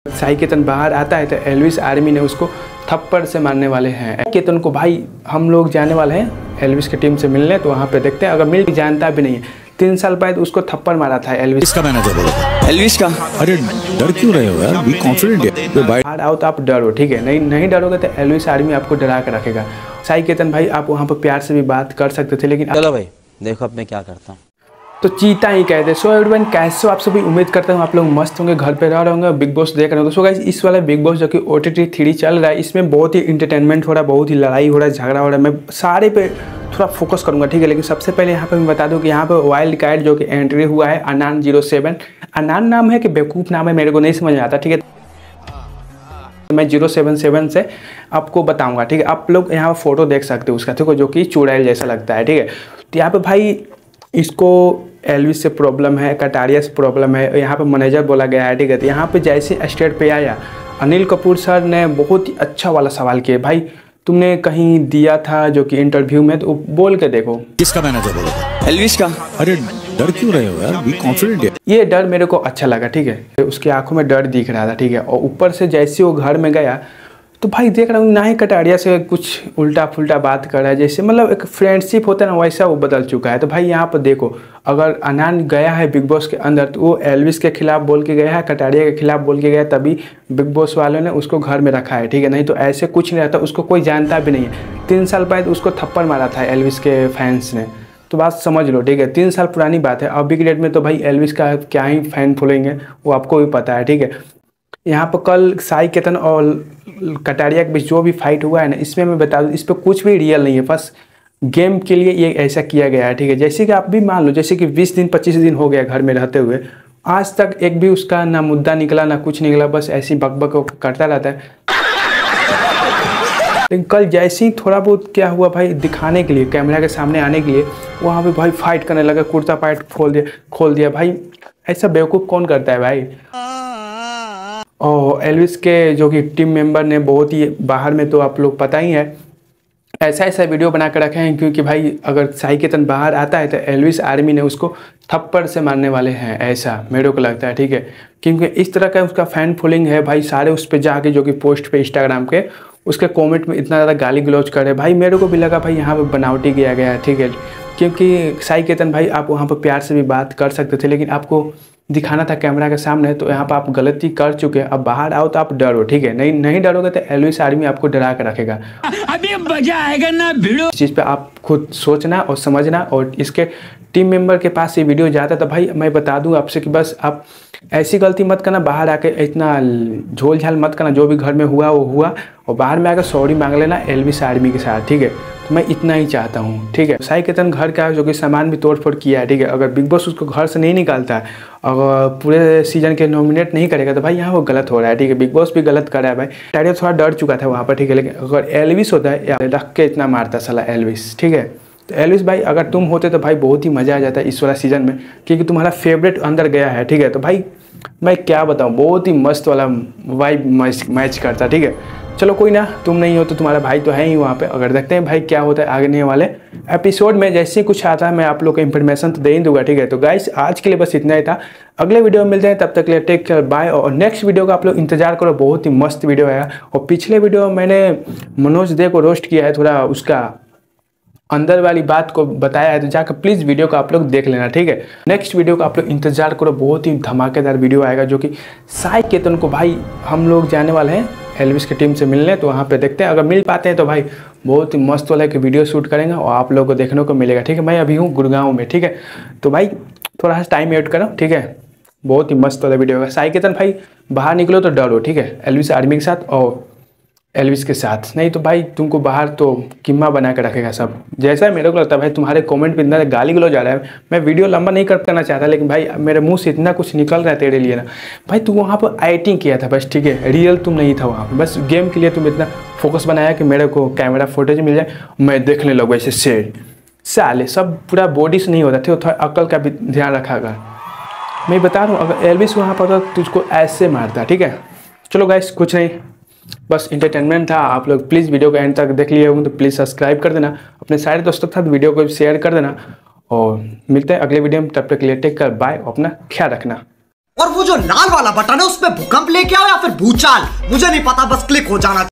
साई केतन बाहर आता है तो एल्विस आर्मी ने उसको थप्पड़ से मारने वाले हैं। केतन को भाई हम लोग जाने वाले हैं एल्विस की टीम से मिलने, तो वहाँ पे देखते हैं। अगर मिल जानता भी नहीं है, 3 साल बाद उसको थप्पड़ मारा था एल्विस का मैनेजर बोला। एल्विस का। अरे डर क्यों रहे हो यार, बी कॉन्फिडेंट है। बाहर आओ तो आप डरो, ठीक है। नहीं डरोगे तो एल्विस आर्मी आपको डरा के रखेगा। साई केतन भाई आप वहाँ पर प्यार से भी बात कर सकते थे, लेकिन चलो भाई देखो अब मैं क्या करता हूँ। तो चीता ही कहते। सो एवरीवन कैसे हो आप सभी, उम्मीद करता हूँ आप लोग मस्त होंगे, घर पे रह रहे होंगे, बिग बॉस देख रहे होंगे। सो गाइस इस वाले बिग बॉस जो कि OTT 3 चल रहा है, इसमें बहुत ही इंटरटेनमेंट हो रहा है, बहुत ही लड़ाई हो रहा है, झगड़ा हो रहा है। मैं सारे पे थोड़ा फोकस करूंगा, ठीक है। लेकिन सबसे पहले यहाँ पे मैं बता दूं कि यहाँ पे वाइल्ड कार्ड जो कि एंट्री हुआ है अनान 07। अनान नाम है कि बेवकूफ़ नाम है, मेरे को नहीं समझ आता, ठीक है। मैं 077 से आपको बताऊंगा, ठीक है। आप लोग यहाँ फोटो देख सकते हो उसका, ठीक है, जो कि चुड़ैल जैसा लगता है, ठीक है। तो यहाँ पे भाई इसको एल्विस से प्रॉब्लम है, कटारिया से प्रॉब्लम है, यहाँ पे मैनेजर बोला गया है, ठीक है। तो यहाँ पे जैसे स्टेट पे आया अनिल कपूर सर ने बहुत ही अच्छा वाला सवाल किया, भाई तुमने कहीं दिया था जो कि इंटरव्यू में, तो बोल के देखो। किसका मैनेजर बोला? एल्विस का। अरे डर क्यों रहे हो यार, बी कॉन्फिडेंट है। ये डर मेरे को अच्छा लगा, ठीक है। उसकी आंखों में डर दिख रहा था, ठीक है। और ऊपर से जैसे वो घर में गया तो भाई देख रहा हूँ ना ही कटारिया से कुछ उल्टा फुल्टा बात कर रहा है, जैसे मतलब एक फ्रेंडशिप होता है ना, वैसा वो बदल चुका है। तो भाई यहाँ पर देखो, अगर अनान गया है बिग बॉस के अंदर तो वो एल्विस के खिलाफ बोल के गया है, कटारिया के खिलाफ बोल के गया, तभी बिग बॉस वालों ने उसको घर में रखा है, ठीक है। नहीं तो ऐसे कुछ नहीं रहता, उसको कोई जानता भी नहीं है। 3 साल बाद उसको थप्पड़ मारा था एल्विस के फैंस ने, तो बात समझ लो, ठीक है। 3 साल पुरानी बात है। अभी के डेट में तो भाई एल्विस का क्या ही फैन फॉलोइंग है वो आपको भी पता है, ठीक है। यहाँ पर कल साई केतन और कटारिया के बीच जो भी फाइट हुआ है ना, इसमें मैं बता दूँ इस पर कुछ भी रियल नहीं है, बस गेम के लिए ये ऐसा किया गया है, ठीक है। जैसे कि आप भी मान लो, जैसे कि 20 दिन 25 दिन हो गया घर में रहते हुए, आज तक एक भी उसका ना मुद्दा निकला ना कुछ निकला, बस ऐसी बकबक करता रहता है। लेकिन कल जैसे ही थोड़ा बहुत क्या हुआ भाई, दिखाने के लिए, कैमरा के सामने आने के लिए, वहाँ पे भाई फाइट करने लगा, कुर्ता पैंट खोल दिया भाई। ऐसा बेवकूफ़ कौन करता है भाई। और एल्विस के जो कि टीम मेंबर ने बहुत ही बाहर में, तो आप लोग पता ही है, ऐसा वीडियो बना कर रखे हैं, क्योंकि भाई अगर साई केतन बाहर आता है तो एल्विस आर्मी ने उसको थप्पड़ से मारने वाले हैं, ऐसा मेरे को लगता है, ठीक है। क्योंकि इस तरह का उसका फैन फॉलोइंग है भाई, सारे उस पर जाके जो कि पोस्ट पे इंस्टाग्राम के उसके कमेंट में इतना ज़्यादा गाली गलौज करे भाई, मेरे को भी लगा भाई यहाँ पर बनावटी किया गया है, ठीक है। क्योंकि साई केतन भाई आप वहाँ पर प्यार से भी बात कर सकते थे, लेकिन आपको दिखाना था कैमरा के सामने, तो यहाँ पर आप गलती कर चुके हैं। अब बाहर आओ तो आप डरो, ठीक है। नहीं डरोगे तो एल्विस आर्मी आपको डरा के रखेगा। अभी मजा आएगा ना भिड़ो। इस चीज़ पे आप खुद सोचना और समझना। और इसके टीम मेंबर के पास ये वीडियो जाता तो भाई मैं बता दूं आपसे कि बस आप ऐसी गलती मत करना, बाहर आके इतना झोल झाल मत करना, जो भी घर में हुआ वो हुआ, और बाहर में आकर सॉरी मांग लेना एल्विस आर्मी के साथ, ठीक है। तो मैं इतना ही चाहता हूँ, ठीक है। साई केतन घर का जो कि सामान भी तोड़ फोड़ किया है, ठीक है। अगर बिग बॉस उसको घर से नहीं निकालता है, अगर पूरे सीजन के नॉमिनेट नहीं करेगा, तो भाई यहाँ वो गलत हो रहा है, ठीक है। बिग बॉस भी गलत कर रहा है भाई। टाइगर थोड़ा डर चुका था वहाँ पर, ठीक है। लेकिन अगर एल्विस होता है, रख के इतना मारता साला एल्विस, ठीक है। तो एल्विस भाई अगर तुम होते तो भाई बहुत ही मज़ा आ जाता है इस वाला सीज़न में, क्योंकि तुम्हारा फेवरेट अंदर गया है, ठीक है। तो भाई मैं क्या बताऊँ, बहुत ही मस्त वाला वाइब मैच करता, ठीक है। चलो कोई ना, तुम नहीं हो तो तुम्हारा भाई तो है ही वहाँ पे। अगर देखते हैं भाई क्या होता है आगे वाले एपिसोड में, जैसे ही कुछ आता है मैं आप लोग को इन्फॉर्मेशन तो दे ही दूंगा, ठीक है। तो गाइस आज के लिए बस इतना ही था, अगले वीडियो में मिलते हैं, तब तक के लिए टेक केयर, बाय। और नेक्स्ट वीडियो का आप लोग इंतजार करो, बहुत ही मस्त वीडियो आएगा। और पिछले वीडियो में मैंने मनोज दे को रोस्ट किया है, थोड़ा उसका अंदर वाली बात को बताया है, तो जाकर प्लीज़ वीडियो को आप लोग देख लेना, ठीक है। नेक्स्ट वीडियो का आप लोग इंतजार करो, बहुत ही धमाकेदार वीडियो आएगा, जो कि साई केतन को भाई हम लोग जाने वाले हैं एल्विस की टीम से मिलने, तो वहाँ पे देखते हैं। अगर मिल पाते हैं तो भाई बहुत ही मस्त वाला एक वीडियो शूट करेंगे और आप लोगों को देखने को मिलेगा, ठीक है। मैं अभी हूँ गुड़गांव में, ठीक है। तो भाई थोड़ा सा टाइम वेट करो, ठीक है। बहुत ही मस्त वाला वीडियो होगा। साई केतन भाई बाहर निकलो तो डरो, ठीक है, एल्विस आर्मी के साथ और एल्विस के साथ। नहीं तो भाई तुमको बाहर तो किम्मा बना के रखेगा सब, जैसा मेरे को लगता है। भाई तुम्हारे कमेंट पे इतना गाली गलौज जा रहा है, मैं वीडियो लंबा नहीं करना चाहता, लेकिन भाई मेरे मुंह से इतना कुछ निकल रहा है तेरे लिए ना भाई। तू वहाँ पर एक्टिंग किया था बस, ठीक है, रियल तुम नहीं था वहाँ पर, बस गेम के लिए तुम इतना फोकस बनाया कि मेरे को कैमरा फुटेज मिल जाए, मैं देखने लगूँ ऐसे शेर साले। सब पूरा बॉडी से नहीं होता थे, थोड़ा अक्ल का भी ध्यान रखा कर। मैं बता रहा हूँ अगर एल्विस वहाँ पर तो तुझको ऐसे मारता, ठीक है। चलो गाइस कुछ नहीं, बस इंटरटेनमेंट था। आप लोग प्लीज़ वीडियो को एंड तक देख लिए होंगे तो प्लीज़ सब्सक्राइब कर देना, अपने सारे दोस्तों के साथ वीडियो को शेयर कर देना, और मिलते हैं अगले वीडियो में। तब तक के लिए टेक केयर, बाय, अपना ख्याल रखना। और वो जो लाल वाला बटन है उसमें भूकंप लेके आओ या फिर भूचाल, मुझे नहीं पता, बस क्लिक हो जाना।